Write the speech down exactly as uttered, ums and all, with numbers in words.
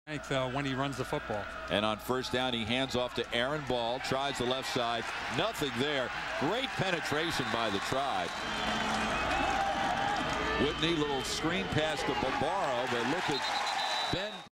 Uh, when he runs the football. And on first down, he hands off to Aaron Ball, tries the left side, nothing there. Great penetration by the Tribe. Whitney, little screen pass to Barbaro, but look at Ben.